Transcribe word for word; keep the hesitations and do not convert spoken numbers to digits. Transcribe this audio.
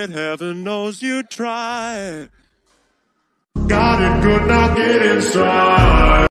it, heaven knows you tried. Got it good, now get inside.